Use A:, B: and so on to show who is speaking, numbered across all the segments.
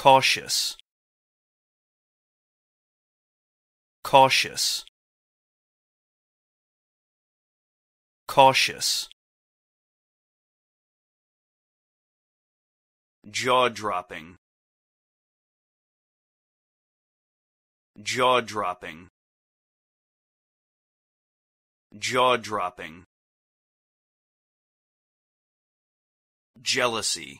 A: cautious, cautious, cautious, jaw-dropping, jaw-dropping, jaw-dropping, jealousy,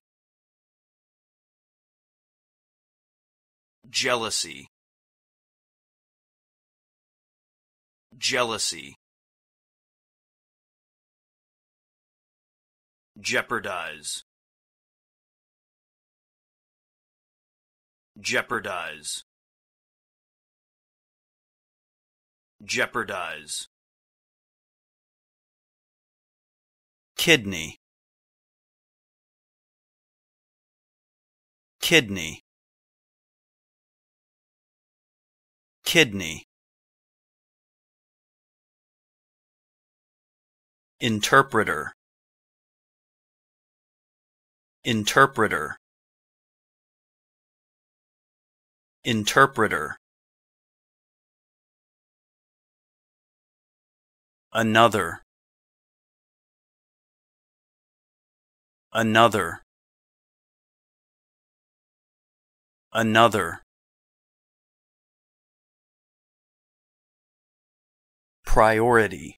A: jealousy, jealousy, jeopardize, jeopardize, jeopardize, kidney, kidney, kidney, interpreter, interpreter, interpreter, another, another, another, priority,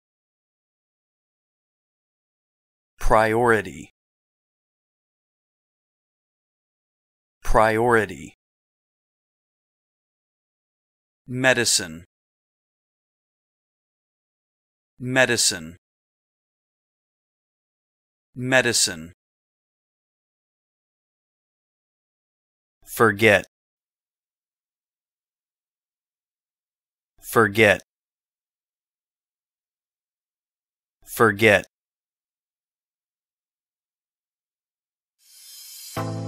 A: priority, priority, medicine, medicine, medicine, forget, forget, forget.